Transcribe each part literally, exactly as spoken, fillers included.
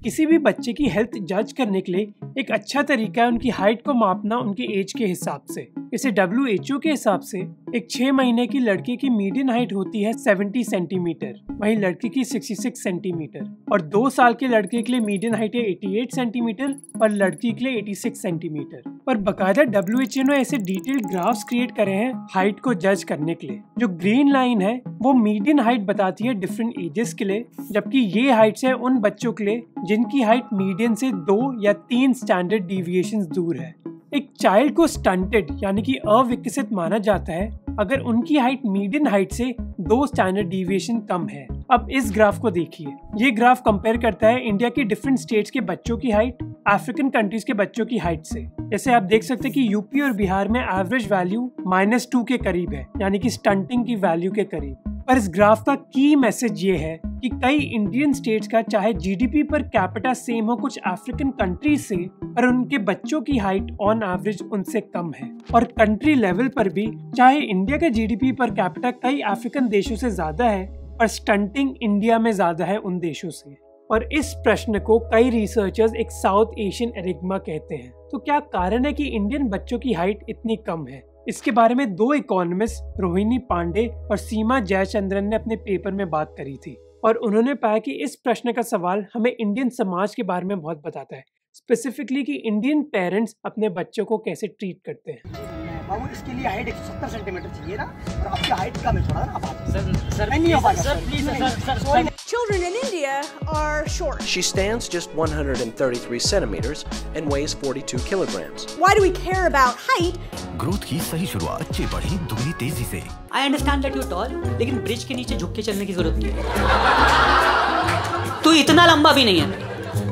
किसी भी बच्चे की हेल्थ जज करने के लिए एक अच्छा तरीका है उनकी हाइट को मापना उनके एज के हिसाब से। इसे डब्ल्यू एच ओ के हिसाब से एक छह महीने की लड़की की मीडियन हाइट होती है सत्तर सेंटीमीटर, वहीं लड़की की छियासठ सेंटीमीटर, और दो साल के लड़के के लिए मीडियन हाइट है अठासी सेंटीमीटर और लड़की के लिए छियासी सेंटीमीटर। पर बकायदा डब्ल्यू एच ओ ने ऐसे डिटेल्ड ग्राफ्स क्रिएट करे हैं हाइट को जज करने के लिए। जो ग्रीन लाइन है वो मीडियन हाइट बताती है डिफरेंट एजेस के लिए, जबकि ये हाइट्स है उन बच्चों के लिए जिनकी हाइट मीडियन से दो या तीन स्टैंडर्ड डिविएशंस दूर है। एक चाइल्ड को स्टंटेड यानी कि अविकसित माना जाता है अगर उनकी हाइट मीडियन हाइट से दो स्टैंडर्ड डिविएशन कम है। अब इस ग्राफ को देखिए, ये ग्राफ कंपेयर करता है इंडिया के डिफरेंट स्टेट्स के बच्चों की हाइट अफ्रीकन कंट्रीज के बच्चों की हाइट से। जैसे आप देख सकते हैं कि यूपी और बिहार में एवरेज वैल्यू माइनस टू के करीब है, यानी कि स्टंटिंग की वैल्यू के करीब। पर इस ग्राफ का की मैसेज ये है कि कई इंडियन स्टेट्स का चाहे जीडीपी पर कैपिटा सेम हो कुछ अफ्रीकन कंट्रीज से, पर उनके बच्चों की हाइट ऑन एवरेज उनसे कम है। और कंट्री लेवल पर भी चाहे इंडिया का जीडीपी पर कैपिटा कई अफ्रीकन देशों से ज्यादा है, पर स्टंटिंग इंडिया में ज्यादा है उन देशों से। और इस प्रश्न को कई रिसर्चर्स एक साउथ एशियन एरिग्मा कहते हैं। तो क्या कारण है कि इंडियन बच्चों की हाइट इतनी कम है? इसके बारे में दो इकोनॉमिस्ट रोहिणी पांडे और सीमा जयचंद्रन ने अपने पेपर में बात करी थी, और उन्होंने पाया कि इस प्रश्न का सवाल हमें इंडियन समाज के बारे में बहुत बताता है, स्पेसिफिकली कि इंडियन पेरेंट्स अपने बच्चों को कैसे ट्रीट करते हैं। बाबू इसके लिए हाइट एक सौ सत्तर सेंटीमीटर चाहिए ना, और आपकी हाइट कम है थोड़ा ना। आप सर सर नहीं हो पाएगा sir please sir sir Children in India are short. She stands just one hundred thirty-three centimeters and weighs forty-two kilograms. Why do we care about height? Growth की सही शुरुआत बच्चे बढ़े दुगनी तेजी से। I understand that you tall, लेकिन bridge के नीचे झुक के चलने की जरूरत नहीं है। तू इतना लंबा भी नहीं है।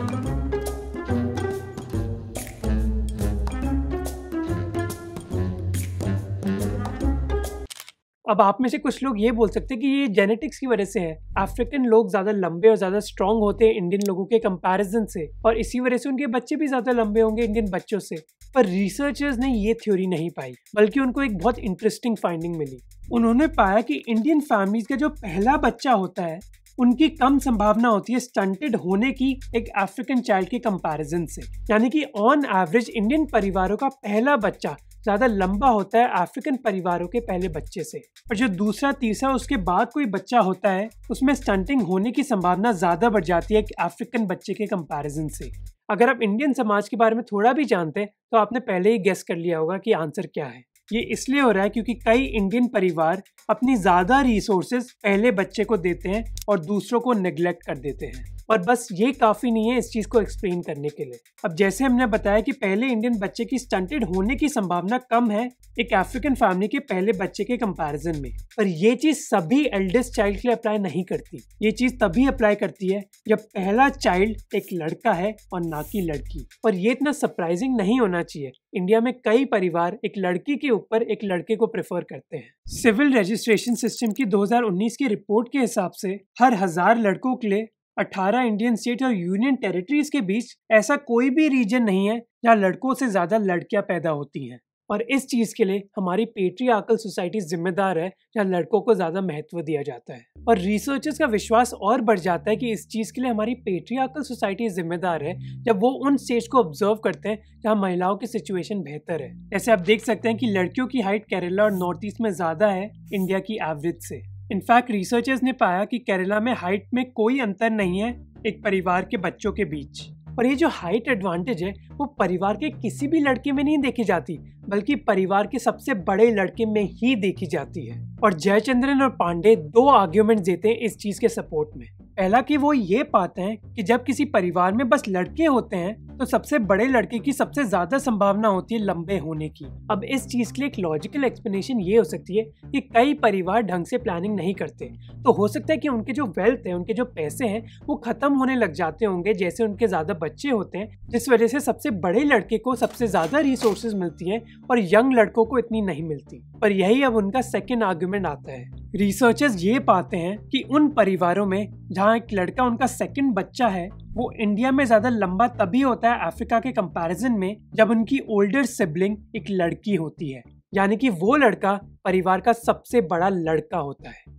अब आप में से कुछ लोग ये बोल सकते हैं कि ये जेनेटिक्स की वजह से है। अफ्रीकन लोग ज्यादा लंबे और ज्यादा स्ट्रांग होते हैं इंडियन लोगों के कंपैरिजन से, और इसी वजह से उनके बच्चे भी ज्यादा लंबे होंगे इंडियन बच्चों से। पर रिसर्चर्स ने ये थ्योरी नहीं पाई, बल्कि उनको एक बहुत इंटरेस्टिंग फाइंडिंग मिली। उन्होंने पाया कि इंडियन फैमिलीज का जो पहला बच्चा होता है उनकी कम संभावना होती है स्टंटेड होने की एक अफ्रीकन चाइल्ड के कंपैरिजन से। यानी कि ऑन एवरेज इंडियन परिवारों का पहला बच्चा ज्यादा लंबा होता है अफ्रीकन परिवारों के पहले बच्चे से, और जो दूसरा तीसरा उसके बाद कोई बच्चा होता है उसमें स्टंटिंग होने की संभावना ज्यादा बढ़ जाती है अफ्रीकन बच्चे के कंपैरिजन से। अगर आप इंडियन समाज के बारे में थोड़ा भी जानते हैं तो आपने पहले ही गेस कर लिया होगा कि आंसर क्या है। ये इसलिए हो रहा है क्योंकि कई इंडियन परिवार अपनी ज्यादा रिसोर्सेज पहले बच्चे को देते हैं और दूसरों को नेग्लेक्ट कर देते हैं। और बस ये काफी नहीं है इस चीज को एक्सप्लेन करने के लिए। अब जैसे हमने बताया कि पहले इंडियन बच्चे की स्टंटेड होने की संभावना कम है एक अफ्रीकन फैमिली के पहले बच्चे के कंपैरिजन में, पर ये चीज सभी एल्डेस्ट चाइल्ड के लिए अप्लाई नहीं करती। ये चीज तभी अप्लाई करती है जब पहला चाइल्ड एक लड़का है और ना कि लड़की। और ये इतना सरप्राइजिंग नहीं होना चाहिए। इंडिया में कई परिवार एक लड़की के ऊपर एक लड़के को प्रेफर करते हैं। सिविल रजिस्ट्रेशन सिस्टम की दो हज़ार उन्नीस की रिपोर्ट के हिसाब से हर हजार लड़कों के लिए अठारह इंडियन स्टेट और यूनियन टेरिटरीज के बीच ऐसा कोई भी रीजन नहीं है जहां लड़कों से ज्यादा लड़कियां पैदा होती हैं। और इस चीज के लिए हमारी पेट्रियार्कल सोसाइटी जिम्मेदार है जहां लड़कों को ज्यादा महत्व दिया जाता है। और रिसर्चर्स का विश्वास और बढ़ जाता है कि इस चीज के लिए हमारी पेट्रियार्कल सोसाइटी जिम्मेदार है जब वो उन स्टेट्स को ऑब्जर्व करते हैं जहां महिलाओं की सिचुएशन बेहतर है। जैसे आप देख सकते हैं कि लड़कियों की हाइट केरला और नॉर्थ ईस्ट में ज्यादा है इंडिया की एवरेज से। इनफैक्ट रिसर्चर्स ने पाया कि केरला में हाइट में कोई अंतर नहीं है एक परिवार के बच्चों के बीच। और ये जो हाइट एडवांटेज है वो परिवार के किसी भी लड़के में नहीं देखी जाती, बल्कि परिवार के सबसे बड़े लड़के में ही देखी जाती है। और जयचंद्रन और पांडे दो आर्ग्यूमेंट देते हैं इस चीज के सपोर्ट में। पहला कि वो ये पाते हैं कि जब किसी परिवार में बस लड़के होते हैं तो सबसे बड़े लड़के की सबसे ज्यादा संभावना होती है लंबे होने की। अब इस चीज के लिए एक लॉजिकल एक्सप्लेनेशन ये हो सकती है कि कई परिवार ढंग से प्लानिंग नहीं करते, तो हो सकता है कि उनके जो वेल्थ है, उनके जो पैसे हैं वो खत्म होने लग जाते होंगे जैसे उनके ज्यादा बच्चे होते हैं, जिस वजह से सबसे बड़े लड़के को सबसे ज्यादा रिसोर्सेज मिलती है और यंग लड़कों को इतनी नहीं मिलती। पर यही अब उनका सेकेंड आर्ग्यूमेंट आता है। रिसर्चर्स ये पाते हैं कि उन परिवारों में जहाँ एक लड़का उनका सेकंड बच्चा है वो इंडिया में ज्यादा लंबा तभी होता है अफ्रीका के कंपैरिजन में जब उनकी ओल्डर सिबलिंग एक लड़की होती है, यानी कि वो लड़का परिवार का सबसे बड़ा लड़का होता है।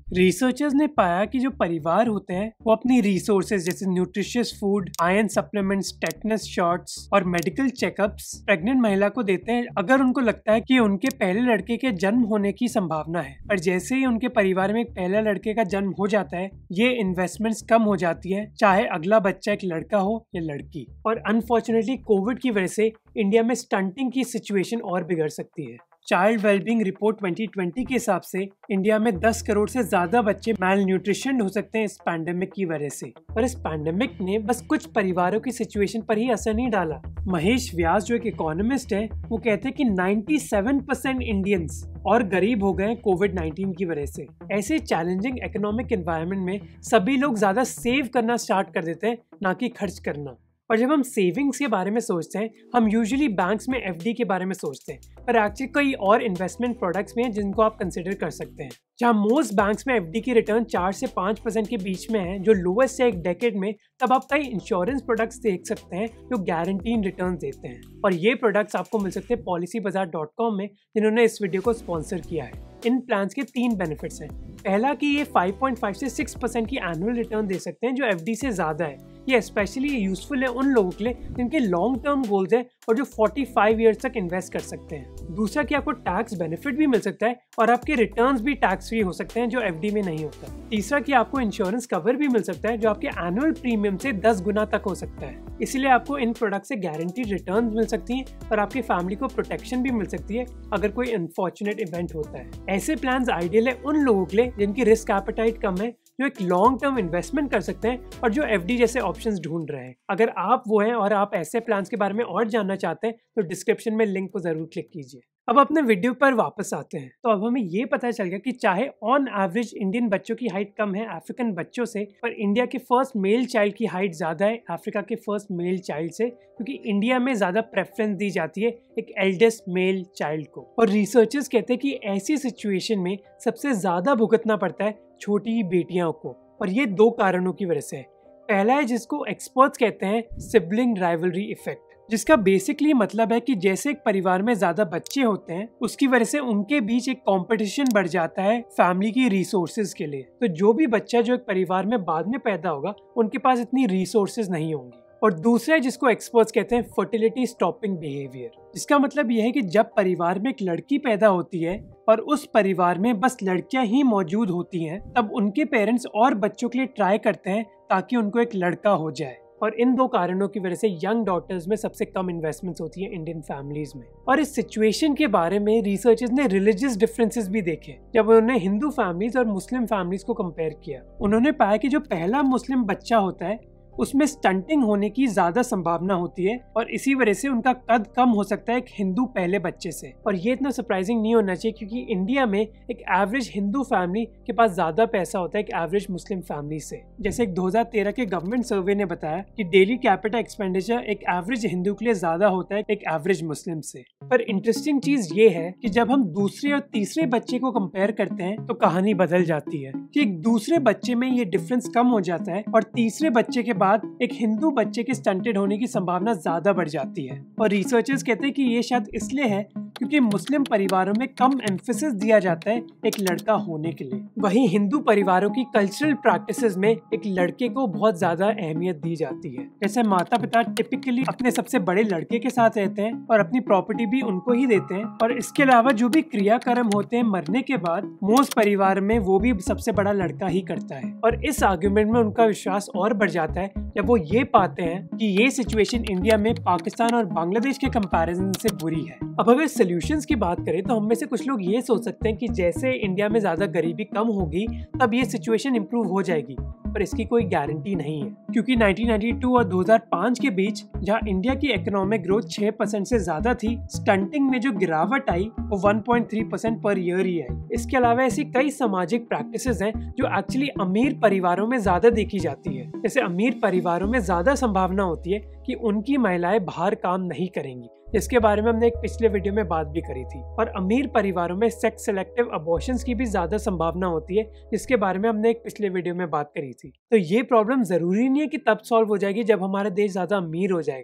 रिसर्चर्स ने पाया कि जो परिवार होते हैं वो अपनी रिसोर्सेज जैसे nutritious food, iron supplements, tetanus shots और मेडिकल चेकअप्स प्रेग्नेंट महिला को देते हैं अगर उनको लगता है कि उनके पहले लड़के के जन्म होने की संभावना है। और जैसे ही उनके परिवार में एक पहला लड़के का जन्म हो जाता है, ये इन्वेस्टमेंट्स कम हो जाती है, चाहे अगला बच्चा एक लड़का हो या लड़की। और अनफॉर्चुनेटली कोविड की वजह से इंडिया में स्टंटिंग की सिचुएशन और बिगड़ सकती है। Child wellbeing report twenty twenty के हिसाब से इंडिया में दस करोड़ से ज्यादा बच्चे मैल न्यूट्रिशन हो सकते हैं इस पैंडेमिक की वजह से। और इस पैंडेमिक ने बस कुछ परिवारों की सिचुएशन पर ही असर नहीं डाला। महेश व्यास जो एक इकोनॉमिस्ट है, वो कहते हैं कि सत्तानवे परसेंट इंडियंस और गरीब हो गए कोविड नाइनटीन की वजह से। ऐसे चैलेंजिंग इकोनॉमिक एनवायरनमेंट में सभी लोग ज्यादा सेव करना स्टार्ट कर देते हैं, ना कि खर्च करना। और जब हम सेविंग्स के बारे में सोचते हैं, हम यूजुअली बैंक्स में एफडी के बारे में सोचते हैं, पर एक्चुअली कई और इन्वेस्टमेंट प्रोडक्ट्स में हैं जिनको आप कंसिडर कर सकते हैं। जहाँ मोस्ट बैंक्स में एफडी की रिटर्न चार से पाँच परसेंट के बीच में है, जो लोएस्ट है एक डेकेड में, तब आप कई इंश्योरेंस प्रोडक्ट्स देख सकते हैं जो गारंटीड रिटर्न देते हैं। और ये प्रोडक्ट्स आपको मिल सकते हैं पॉलिसी बाजार डॉट कॉम में, जिन्होंने इस वीडियो को स्पॉन्सर किया है। इन प्लान्स के तीन बेनिफिट्स हैं। पहला कि ये पाँच पॉइंट पाँच से छह परसेंट की एनुअल रिटर्न दे सकते हैं, जो एफडी से ज़्यादा है। ये स्पेशली यूजफुल है उन लोगों के लिए जिनके लॉन्ग टर्म गोल्स हैं और जो पैंतालीस इयर्स तक इन्वेस्ट कर सकते हैं। दूसरा कि आपको टैक्स बेनिफिट भी मिल सकता है और आपके रिटर्न्स भी टैक्स फ्री हो सकते हैं, जो एफडी में नहीं होता। तीसरा कि आपको इंश्योरेंस कवर भी मिल सकता है, जो आपके एनुअल प्रीमियम से दस गुना तक हो सकता है। इसलिए आपको इन प्रोडक्ट से गारंटीड रिटर्न्स मिल सकती हैं और आपकी फैमिली को प्रोटेक्शन भी मिल सकती है अगर कोई अनफॉर्चुनेट इवेंट होता है। ऐसे प्लान्स आइडियल है उन लोगों के लिए जिनकी रिस्क एपेटाइट कम है, जो एक लॉन्ग टर्म इन्वेस्टमेंट कर सकते हैं और जो एफडी जैसे ऑप्शंस ढूंढ रहे हैं। अगर आप वो हैं और आप ऐसे प्लान्स के बारे में और जानना चाहते हैं तो डिस्क्रिप्शन में लिंक को जरूर क्लिक कीजिए। अब अपने वीडियो पर वापस आते हैं। तो अब हमें ये पता चल गया कि चाहे ऑन एवरेज इंडियन बच्चों की हाइट कम है अफ्रीकन बच्चों से, पर इंडिया के फर्स्ट मेल चाइल्ड की हाइट ज़्यादा है अफ्रीका के फर्स्ट मेल चाइल्ड से, क्योंकि इंडिया में ज़्यादा प्रेफरेंस दी जाती है एक एल्डेस्ट मेल चाइल्ड को। और रिसर्चर्स कहते हैं कि ऐसी सिचुएशन में सबसे ज़्यादा भुगतना पड़ता है छोटी बेटियों को, और ये दो कारणों की वजह से है। पहला है जिसको एक्सपर्ट्स कहते हैं सिबलिंग राइवलरी इफेक्ट, जिसका बेसिकली मतलब है कि जैसे एक परिवार में ज्यादा बच्चे होते हैं, उसकी वजह से उनके बीच एक कंपटीशन बढ़ जाता है फैमिली की रिसोर्सेज के लिए। तो जो भी बच्चा जो एक परिवार में बाद में पैदा होगा, उनके पास इतनी रिसोर्सेज नहीं होंगी। और दूसरा है जिसको एक्सपर्ट्स कहते हैं फर्टिलिटी स्टॉपिंग बिहेवियर, जिसका मतलब यह है कि जब परिवार में एक लड़की पैदा होती है और उस परिवार में बस लड़कियां ही मौजूद होती हैं, तब उनके पेरेंट्स और बच्चों के लिए ट्राई करते हैं ताकि उनको एक लड़का हो जाए। और इन दो कारणों की वजह से यंग डॉटर्स में सबसे कम इन्वेस्टमेंट्स होती है इंडियन फैमिलीज में। और इस सिचुएशन के बारे में रिसर्चर्स ने रिलीजियस डिफरेंसेस भी देखे। जब उन्होंने हिंदू फैमिलीज और मुस्लिम फैमिलीज को कंपेयर किया, उन्होंने पाया कि जो पहला मुस्लिम बच्चा होता है उसमें स्टंटिंग होने की ज्यादा संभावना होती है और इसी वजह से उनका कद कम हो सकता है एक हिंदू पहले बच्चे से। और ये इतना सरप्राइजिंग नहीं होना चाहिए, क्योंकि इंडिया में एक एवरेज हिंदू फैमिली के पास ज्यादा पैसा होता है एक एवरेज मुस्लिम फैमिली से। जैसे एक दो हज़ार तेरह के गवर्नमेंट सर्वे ने बताया कि डेली कैपिटल एक्सपेंडिचर एक एवरेज हिंदू के लिए ज्यादा होता है एक एवरेज मुस्लिम से। पर इंटरेस्टिंग चीज ये है कि जब हम दूसरे और तीसरे बच्चे को कंपेयर करते हैं तो कहानी बदल जाती है कि एक दूसरे बच्चे में ये डिफरेंस कम हो जाता है और तीसरे बच्चे के बाद एक हिंदू बच्चे के स्टंटेड होने की संभावना ज्यादा बढ़ जाती है। और रिसर्चर्स कहते हैं कि ये शायद इसलिए है क्योंकि मुस्लिम परिवारों में कम एम्फेसिस दिया जाता है एक लड़का होने के लिए, वहीं हिंदू परिवारों की कल्चरल प्रैक्टिसेस में एक लड़के को बहुत ज्यादा अहमियत दी जाती है। जैसे माता पिता टिपिकली अपने सबसे बड़े लड़के के साथ रहते हैं और अपनी प्रॉपर्टी भी उनको ही देते हैं, और इसके अलावा जो भी क्रियाक्रम होते हैं मरने के बाद मोस्ट परिवार में वो भी सबसे बड़ा लड़का ही करता है। और इस आर्ग्यूमेंट में उनका विश्वास और बढ़ जाता है जब वो ये पाते हैं कि ये सिचुएशन इंडिया में पाकिस्तान और बांग्लादेश के कंपैरिजन से बुरी है। अब अगर सॉल्यूशंस की बात करें तो हम में से कुछ लोग ये सोच सकते हैं कि जैसे इंडिया में ज्यादा गरीबी कम होगी तब ये सिचुएशन इंप्रूव हो जाएगी, पर इसकी कोई गारंटी नहीं है, क्योंकि उन्नीस सौ बानवे और दो हज़ार पाँच के बीच जहां इंडिया की इकोनॉमिक ग्रोथ छह परसेंट से ज्यादा थी, स्टंटिंग में जो गिरावट आई वो एक पॉइंट तीन परसेंट पर ईयर ही आई। इसके अलावा ऐसी कई सामाजिक प्रैक्टिसेस हैं जो एक्चुअली अमीर परिवारों में ज्यादा देखी जाती है। जैसे अमीर परिवारों में ज्यादा संभावना होती है कि उनकी महिलाएं बाहर काम नहीं करेंगी, जिसके बारे में हमने एक पिछले वीडियो में बात भी करी थी। और अमीर परिवारों में सेक्स सिलेक्टिव अबॉर्शंस की भी ज्यादा संभावना होती है, जिसके बारे में हमने एक पिछले वीडियो में बात करी थी। तो ये प्रॉब्लम जरूरी नहीं है कि तब सॉल्व हो जाएगी जब हमारा देश ज्यादा अमीर हो जाएगा।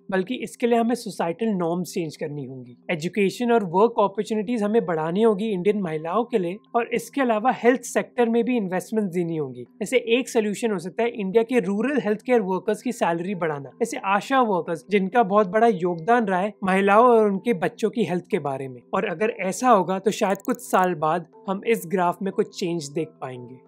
बल्कि इसके लिए हमें सोसाइटल नॉर्म्स चेंज करनी होंगी। एजुकेशन और वर्क अपॉर्चुनिटीज हमें बढ़ानी होगी इंडियन महिलाओं के लिए, और इसके अलावा हेल्थ सेक्टर में भी इन्वेस्टमेंट देनी होगी। जैसे एक सोल्यूशन हो सकता है इंडिया के रूरल हेल्थ केयर वर्कर्स की सैलरी बढ़ाना, जैसे आशा वर्कर्स जिनका बहुत बड़ा योगदान रहा है महिलाओं और उनके बच्चों की हेल्थ के बारे में। और अगर ऐसा होगा तो शायद कुछ साल बाद हम इस ग्राफ में कुछ चेंज देख पाएंगे।